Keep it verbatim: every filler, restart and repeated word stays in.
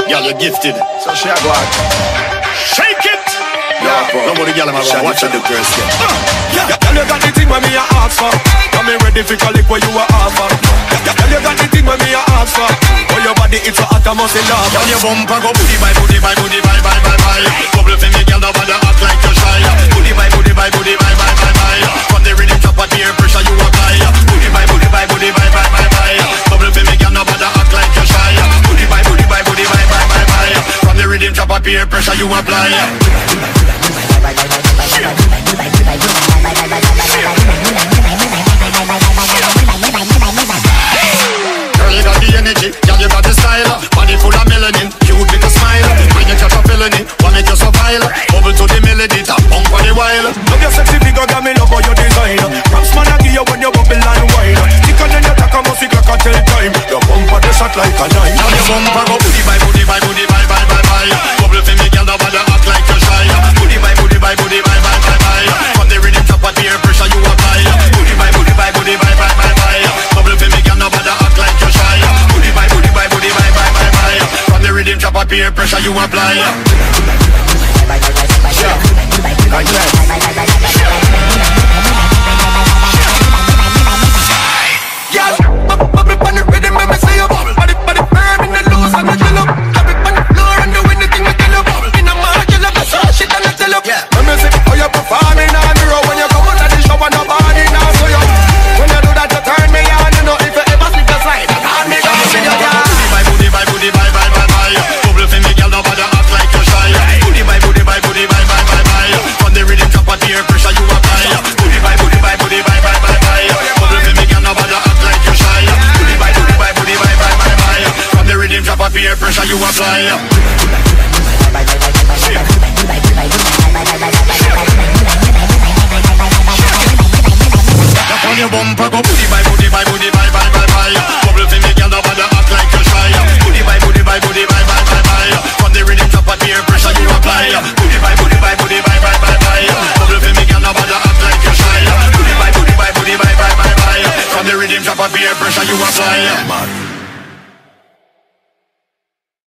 Girl, you're gifted. So she a go out. Shake it. Yeah, bro. Nobody girl, I'm around. Watch out the girls. Yeah, girl, you got the thing when me a ask for. Come in ready for calic where you a offer. Yeah, girl, you got the thing when me a ask for. Oh, your body it's so hot, I must love. Girl, your bumper go booty by booty by booty by by by by. Bubble for me, girl, nobody act like you're shy. Booty by booty by booty by by by by. From the rhythm chop at peer pressure you apply. Booty by booty by booty by by by by. Bubble for me, girl, nobody act like you're shy. Booty by booty by booty by by by by. From the rhythm chop at peer pressure you apply. Girl, you got the energy, girl, you got the style. Body full of melanin, cute with a smile. When you catch a felony, what make you so vile? Bubble to the melody, tap pump for the while. Love your sexy figure, got me love how you design. Raps man, I give you when you bubble and wine. Thicker than your tack, I must make like a tell time. Your bumper, they shot like a knife. Girl, your bumper go booty by booty by booty by by by by. Bubble for me, girl, nobody act like you're shy. Booty by booty by booty by by by by. From the rhythm chop at peer pressure you apply. Booty by booty by booty by by by by. Bubble for me, girl, nobody act like you're shy. Booty by booty by booty by by by by. From the rhythm chop at peer pressure you apply. Yeah, like that. Yeah, bubble on the rhythm, let me say you bubble. Body, body firm in the loose, I'm not chill up. Drop it on the floor and do anything we kill up. In a mark, kill up, so shit and I tell up. Yeah, let me see how you performing on the road. When you come out of the shower, nobody now so you. When you do that, you turn me on, you know. If you ever slip aside, I can't make a mess in your car. Booty by booty by by by by. Bubble for me, girl, nobody act like you're shy. Booty by booty by booty by by by by. From the rhythm chop at peer pressure you apply. Booty by booty by booty by by by by. Bubble for me, girl, nobody act like you're shy. Booty by booty by booty by by by by. From the rhythm chop at peer pressure you apply. On your bumper go booty by booty by booty by by by by. Bubble for me, girl, nobody act like you're shy. Booty by booty by booty by by by by. From the rhythm chop at peer pressure you apply. Booty by booty by booty by by by by. Bubble for me, girl, nobody act like you're shy. Booty by booty by booty by by by by. From the rhythm chop at peer pressure you apply.